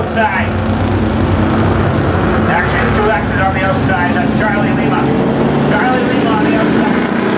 outside. Actually, 2 X's on the outside. That's Charlie Lima. Charlie Lima on the outside.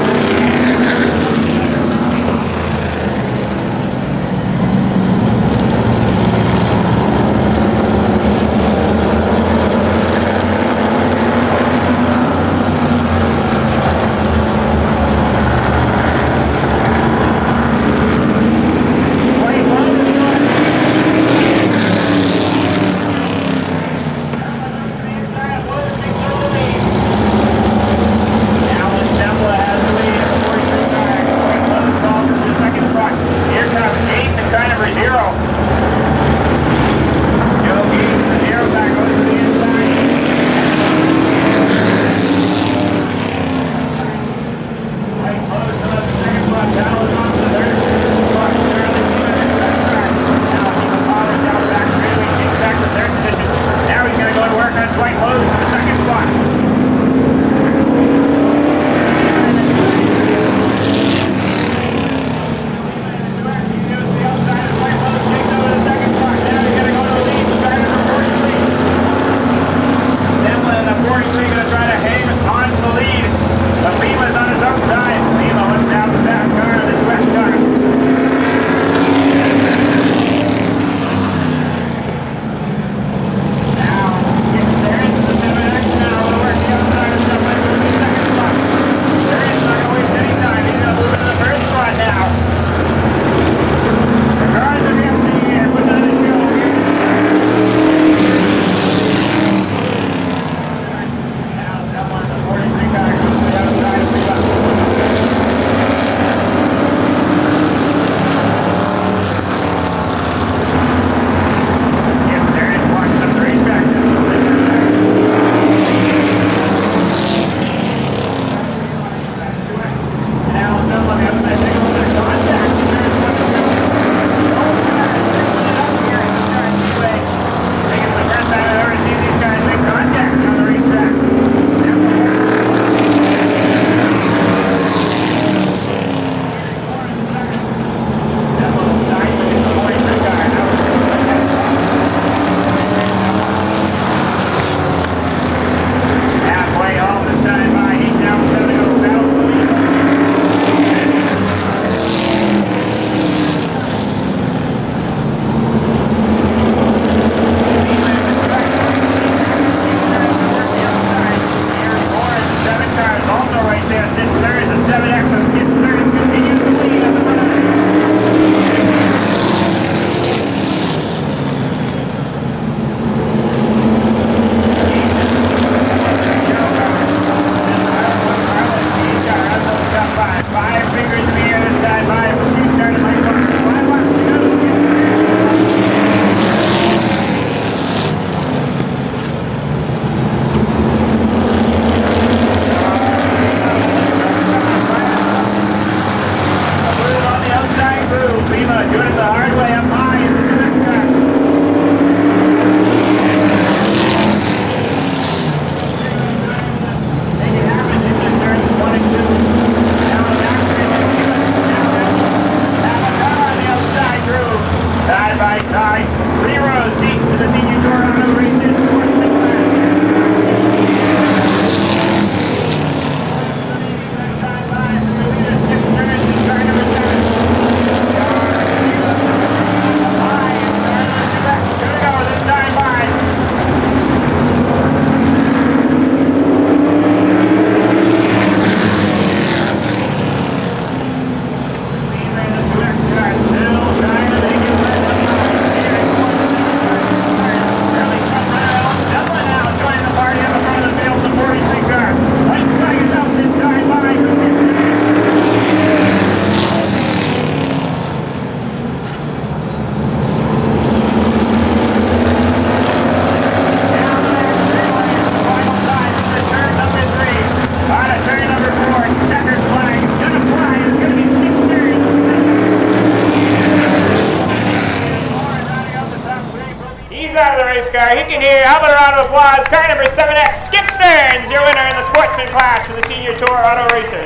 race car. He can hear. How about a round of applause? Car number 7X, Skip Stearns, your winner in the sportsman class for the Senior Tour Auto Races.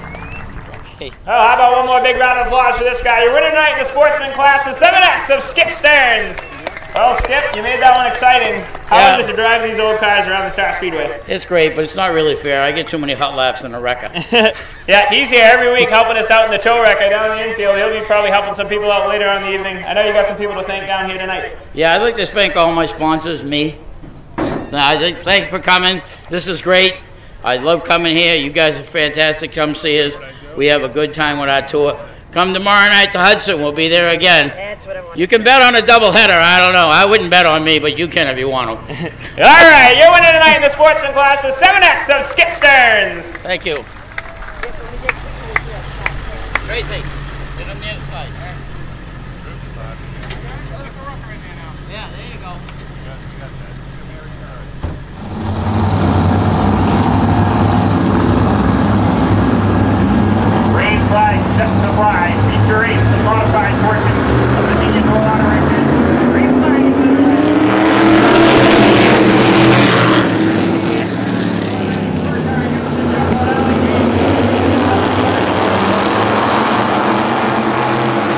Okay. Oh, how about one more big round of applause for this guy? Your winner tonight in the sportsman class, the 7X of Skip Stearns. Well, Skip, you made that one exciting. How is it to drive these old cars around the Star Speedway? It's great, but it's not really fair. I get too many hot laps in the wrecker. Yeah, he's here every week helping us out in the tow wrecker down in the infield. He'll be probably helping some people out later on in the evening. I know you got some people to thank down here tonight. Yeah, I'd like to thank all my sponsors, me. Thanks for coming. This is great. I love coming here. You guys are fantastic. Come see us. We have a good time with our tour. Come tomorrow night to Hudson. We'll be there again. That's what I want. You can bet on a doubleheader. I don't know. I wouldn't bet on me, but you can if you want to. All right, your winner tonight in the sportsman class, the 7X of Skip Stearns. Thank you. Tracy, get on the other side. Yeah, there you go. Green flag set to fly. Feature 8, the modified portion of the Senior Tour Auto Races. Green flag is in the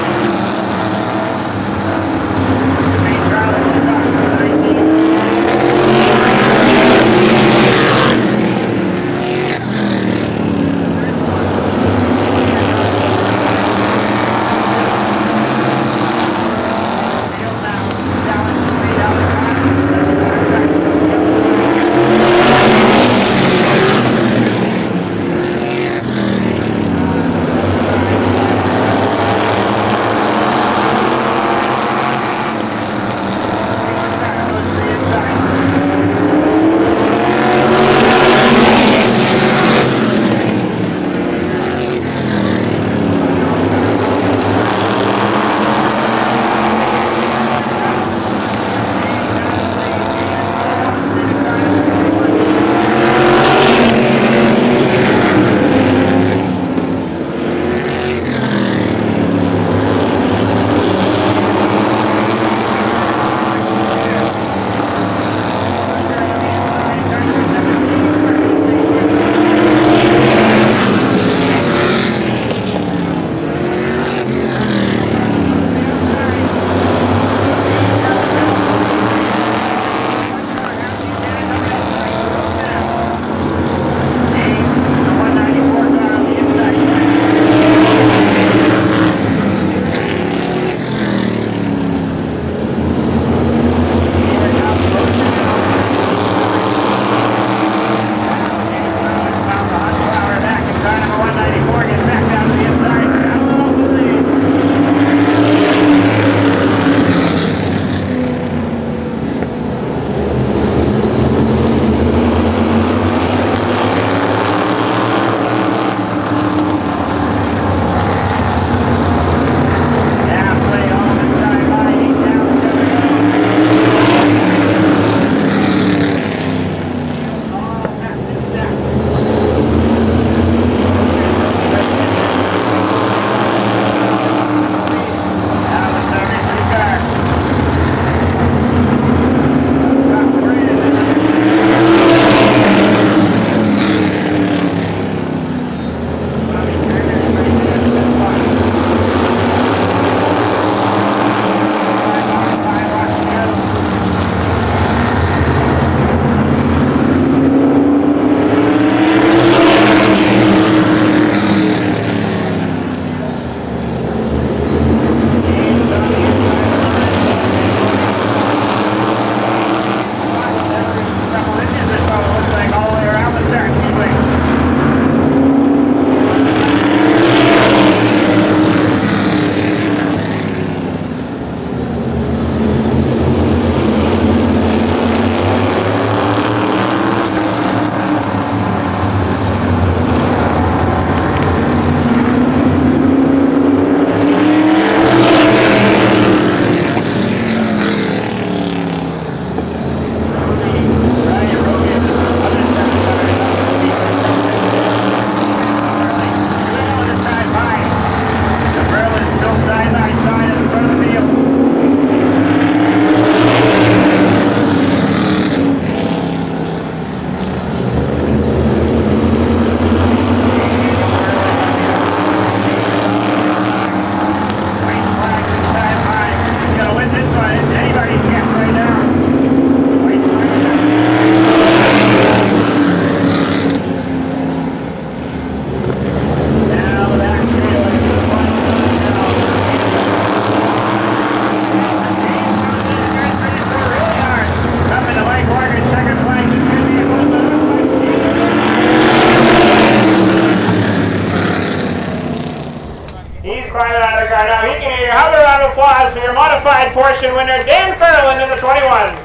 portion winner, Dan Furlan in the 21.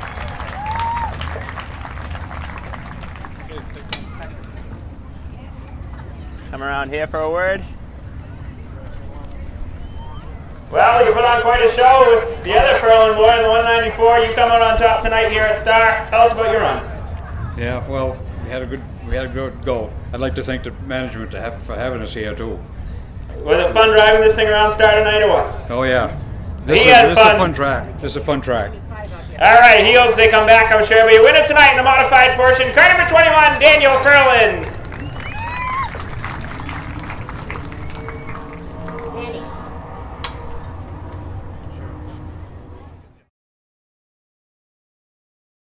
Come around here for a word. Well, you put on quite a show with the other Furlan boy in the 194. You come out on top tonight here at Star. Tell us about your run. Yeah, well, we had a good go. I'd like to thank the management for having us here too. Was it fun driving this thing around Star tonight or what? Oh yeah, This is a fun track. This is a fun track. All right, he hopes they come back, I'm sure. But your winner tonight in the modified portion, car number 21, Daniel Furlan.